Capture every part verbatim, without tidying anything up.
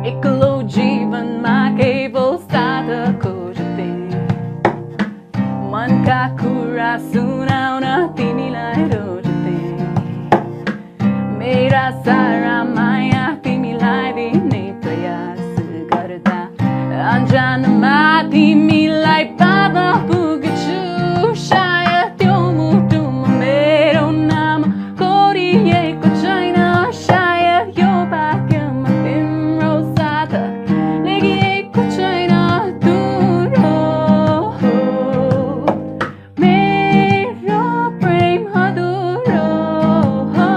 एक्लो जीवनमा केवल साथ खोज्थे मनका कुरा सुनाउन तिमीलाई रोज्थे मेरा सारा माया तिमीलाई दिने प्रयास गर्दा अनजानमा तिमीलाई पार्न पुग्छु सायद त्यो मुटुमा मेरो नाम कोरिएको छैन सायद यो भाग्यमा तिम्रो साथ लेखिएको छैन दूर हो मेरो प्रेम अधुरो हो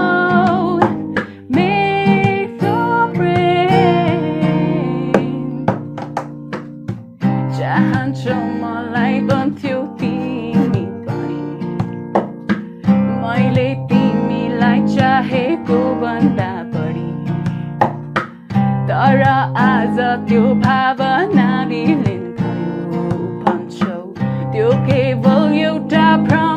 मेरो प्रेम चाहन्छौ मलाई भन्थ्यौ तिमी पनि मैले तिमीलाई चाहेको भन्दा बढी तर आज त्यो भावना विलीन भयो भन्छौ त्यो केवल एउटा भ्रम